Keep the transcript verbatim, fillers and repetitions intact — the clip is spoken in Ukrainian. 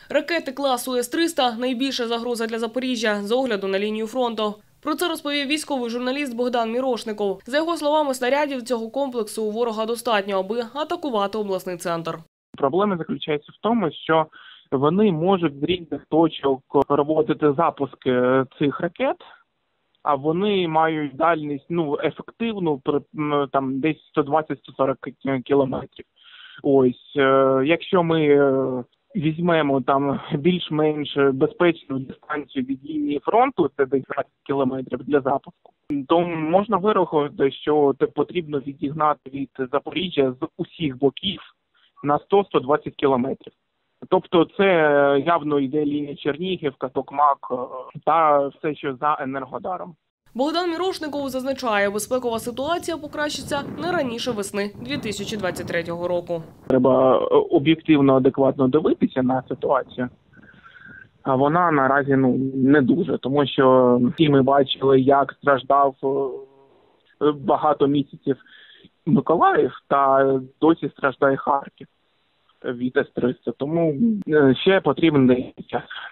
Ракети класу С триста – найбільша загроза для Запоріжжя з огляду на лінію фронту. Про це розповів військовий журналіст Богдан Мірошников. За його словами, снарядів цього комплексу у ворога достатньо, аби атакувати обласний центр. Проблема заключається в тому, що вони можуть з різних точок проводити запуски цих ракет, а вони мають дальність, ну, ефективну, там, десь сто двадцять - сто сорок кілометрів. Ось, якщо ми візьмемо там більш-менш безпечну дистанцію від лінії фронту, це десь двадцять кілометрів для запуску, то можна вирахувати, що потрібно відігнати від Запоріжжя з усіх боків на сто - сто двадцять кілометрів. Тобто це явно йде лінія Чернігівка, Токмак та все, що за Енергодаром. Богдан Мірошников зазначає, безпекова ситуація покращиться не раніше весни дві тисячі двадцять третього року. Треба об'єктивно, адекватно дивитися на ситуацію. А вона наразі ну не дуже, тому що всі ми бачили, як страждав багато місяців Миколаїв, та досі страждає Харків від С триста. Тому ще потрібен деякий час.